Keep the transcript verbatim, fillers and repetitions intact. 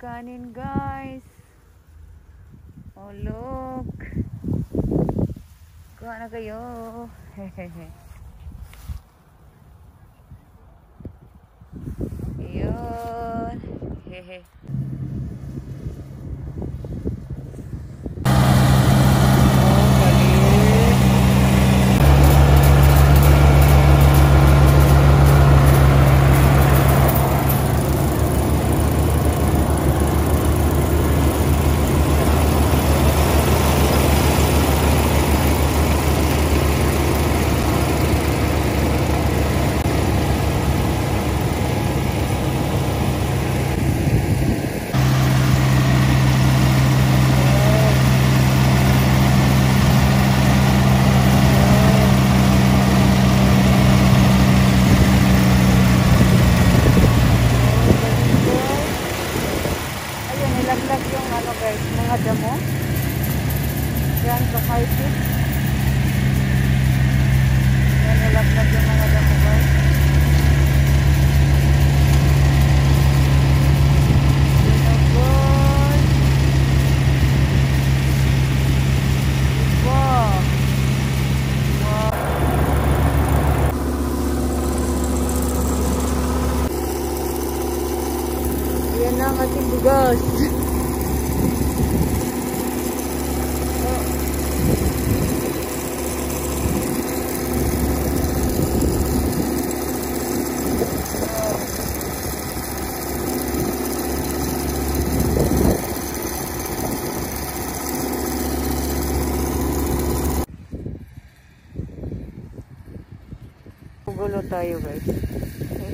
kanin guys. Oh look. Kuha na kayo. Hehehe. Ayun. Hehe. Nilaglag yung ano guys, mga damo. Yan sa high peak. Yan, nilaglag yung mga damo guys. Binagod. Wow. Wow. Yan na ang ating bigas. Gulo tayo guys.